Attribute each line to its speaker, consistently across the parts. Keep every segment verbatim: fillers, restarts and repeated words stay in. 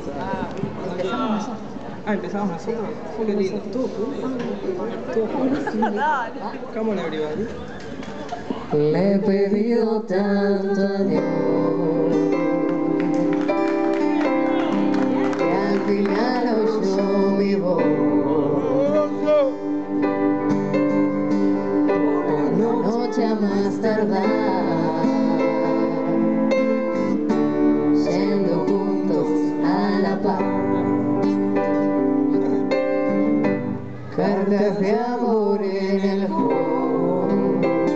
Speaker 1: Empezamos nosotros.
Speaker 2: Ah, empezamos nosotros. Qué lindo.
Speaker 1: Todo juntos.
Speaker 2: Dale. Come on, everybody.
Speaker 3: Le he pedido tanto a Dios que al final oyó mi voz. Una noche a más tardar, yendo juntos a la paz. Cartas de amor en el hall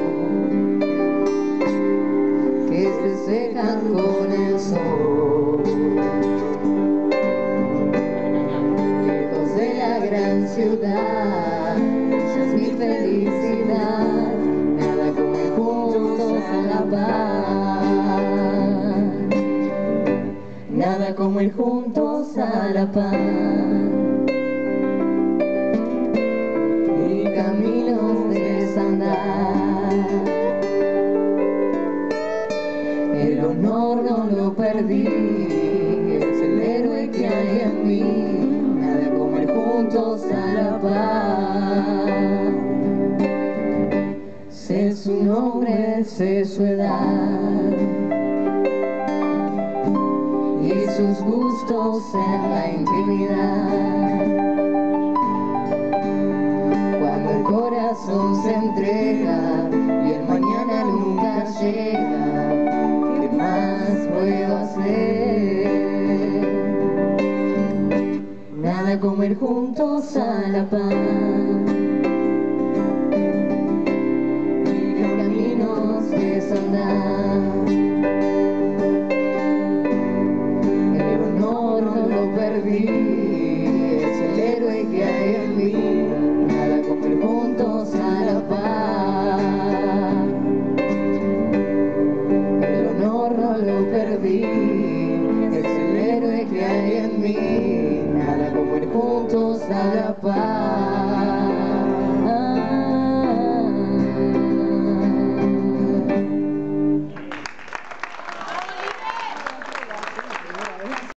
Speaker 3: que se secan con el sol. Lejos de la gran ciudad, ella es mi felicidad. Nada como ir juntos a la paz. Nada como ir juntos a la paz. Caminos desandar, el honor no lo perdí, es el héroe que hay en mí. Nada como ir juntos a la paz. Sé su nombre, sé su edad y sus gustos en la intimidad. El corazón se entrega y el mañana nunca llega. ¿Qué más puedo hacer? Nada como ir juntos a la paz. Y caminos desandar, el honor no lo perdí, es el héroe que hay en mí. Juntos a la paz, el honor no lo perdí, es el héroe que hay en mí. Nada como ir juntos a la paz.